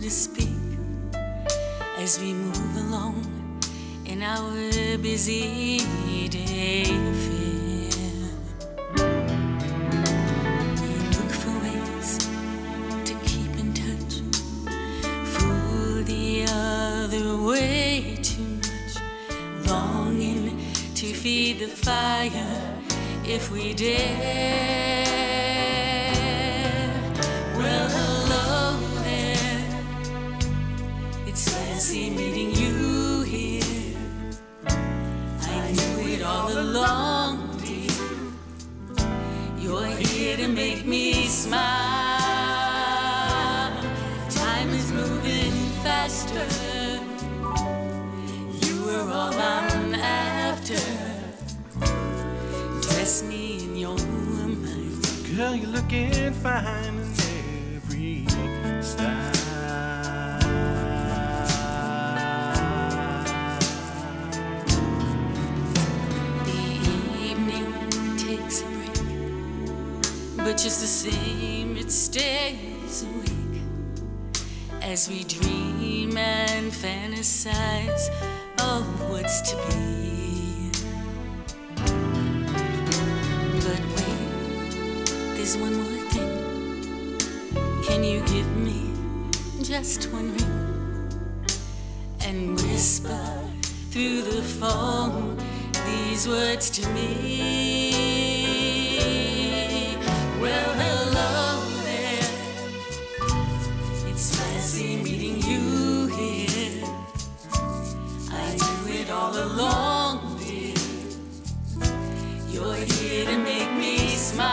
to speak as we move along in our busy day affair. We look for ways to keep in touch, fool the other way too much, longing to feed the fire if we dare. Well, hello there, it's fancy meeting you here. I knew it all along, dear. You're here to make me smile. Time is moving faster. You are all I'm after. Dress me in your mind. Girl, you're looking fine in every style. The evening takes a break, but just the same it stays awake as we dream and fantasize of what's to be. But wait, there's one more thing. Can you give me just one ring and whisper through the phone these words to me? Well, hello there, it's fancy meeting you here. I knew it all along, dear. You're here to make me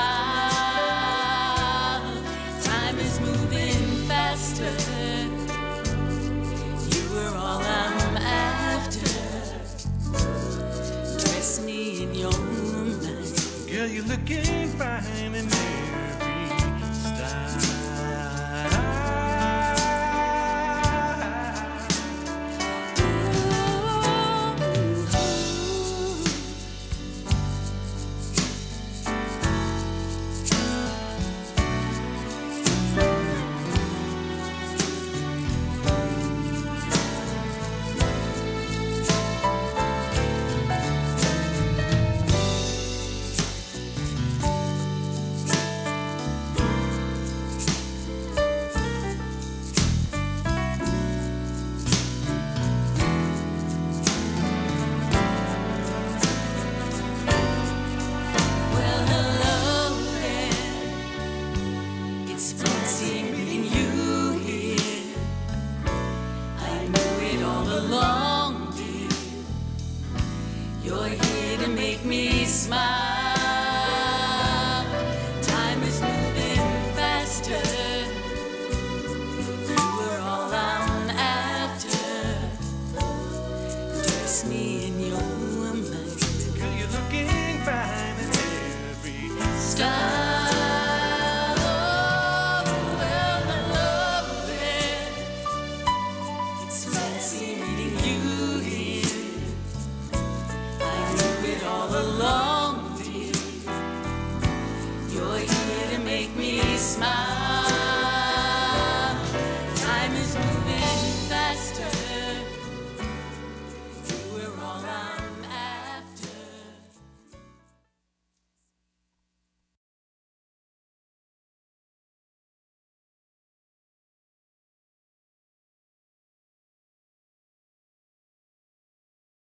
smile. Time is moving faster. You are all I'm after. Dress me in your mind. Girl, you're looking fine in every style. You're here to make me smile. Time is moving faster. You are all I'm after. Dress me in your mind. Girl, you're looking fine in every Style. Well, hello there. It's fancy meeting you here. All along, dear. You're here to make me smile. Time is moving